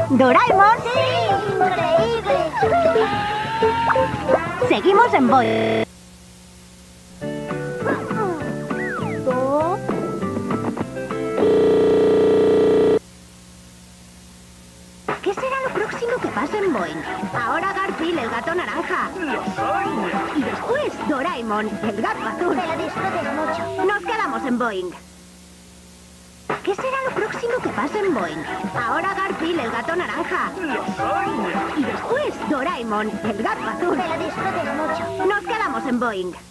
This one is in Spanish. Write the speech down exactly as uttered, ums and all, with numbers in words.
¡Doraemon! ¡Sí! ¡Increíble! Seguimos en Boing. ¿Qué será lo próximo que pase en Boing? Ahora Garfield, el gato naranja. Y después Doraemon, el gato azul. Que lo disfrutes mucho. Nos quedamos en Boing. ¿Qué será lo próximo que pase en Boing? Ahora Garfield, el gato naranja. Y después Doraemon, el gato azul. Que lo disfrutes mucho. Nos quedamos en Boing.